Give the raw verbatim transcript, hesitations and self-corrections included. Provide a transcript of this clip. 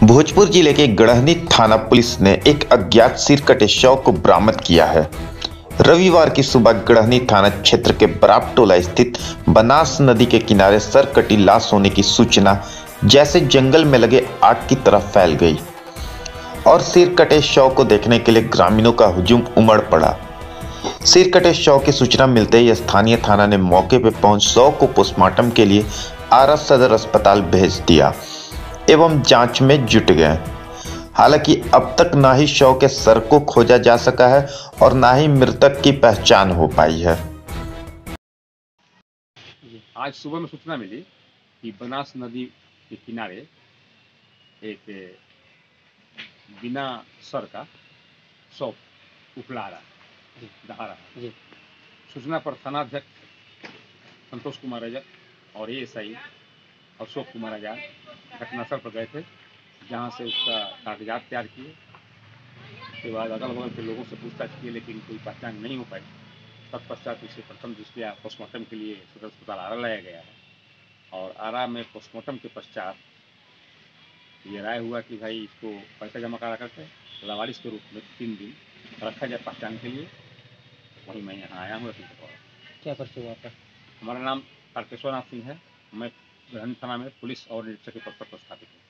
भोजपुर जिले के गढ़हनी थाना पुलिस ने एक अज्ञात सिरकटे शव को बरामद किया है। रविवार की सुबह गढ़हनी थाना क्षेत्र के बराब टोला स्थित बनास नदी के किनारे सरकटी लाश होने की सूचना जैसे जंगल में लगे आग की तरह फैल गई और सिरकटे शव को देखने के लिए ग्रामीणों का हुजूम उमड़ पड़ा। सिरकटे शव की सूचना मिलते ही स्थानीय थाना ने मौके पर पहुंच शव को पोस्टमार्टम के लिए आरा सदर अस्पताल भेज दिया एवं जांच में जुट गए। हालांकि अब तक ना ही शव के सर को खोजा जा सका है और ना ही मृतक की पहचान हो पाई है। आज सुबह में सूचना मिली कि बनास नदी के किनारे एक बिना सर का शव उखड़ा रहा दहा रहा है। सूचना पर थानाध्यक्ष संतोष कुमार रजक और एएसआई अशोक कुमार आजाद घटनास्थल पर गए थे, जहां से उसका कागजात तैयार किए। उसके बाद अगल बगल के लोगों से पूछताछ किए, लेकिन कोई पहचान नहीं हो पाई। तत्पश्चात इसे प्रथम दृष्टया पोस्टमार्टम के लिए सदर अस्पताल आरा लाया गया है और आरा में पोस्टमार्टम के पश्चात ये राय हुआ कि भाई इसको पैसा जमा करा करके लावारिस के रूप में तीन दिन रखा जाए पहचान के लिए। वहीं मैं यहाँ आया हूँ। क्या परिचय हुआ आपका? हमारा नाम तारकेश्वर नाथ सिंह है। मैं गढ़हनी थाना में पुलिस और निरीक्षक के पद पर पदस्थापित हूँ।